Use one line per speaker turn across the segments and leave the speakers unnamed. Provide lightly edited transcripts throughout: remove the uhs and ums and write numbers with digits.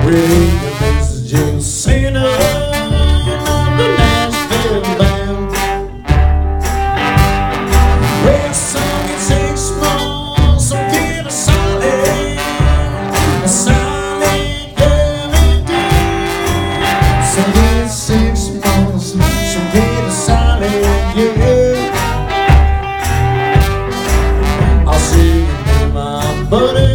Really, this is just saying of the Nashville band. Well, some get 6 months, some get a solid guarantee. Some get 6 months, some get a solid, yeah. I'll see you in my buddy.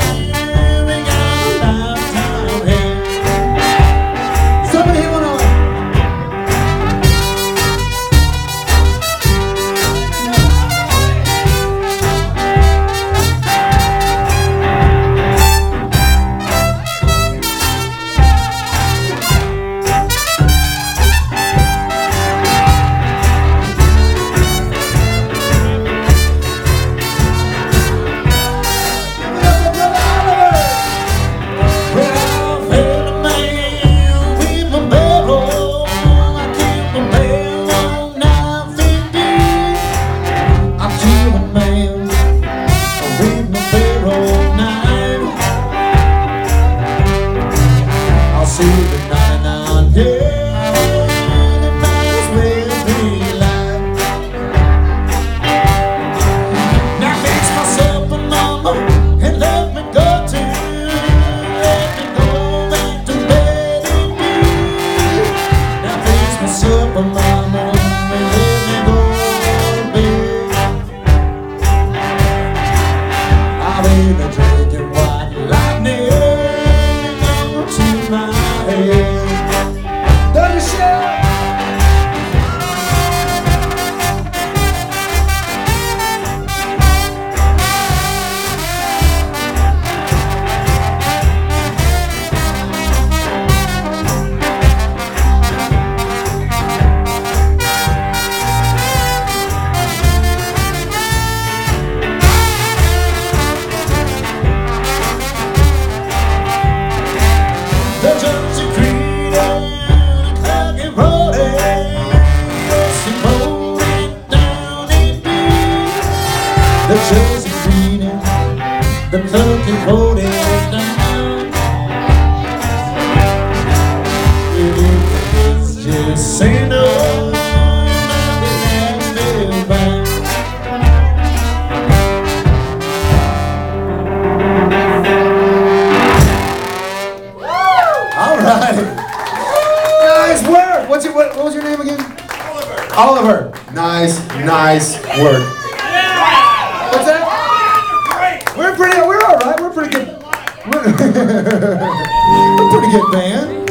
The chosen feeding, the turkey voted down. It's just saying no, nothing Nashville band. All right, nice work. What was your name again? Oliver. Oliver. Nice work. What's that? We're all right. We're pretty good. We're a pretty good band.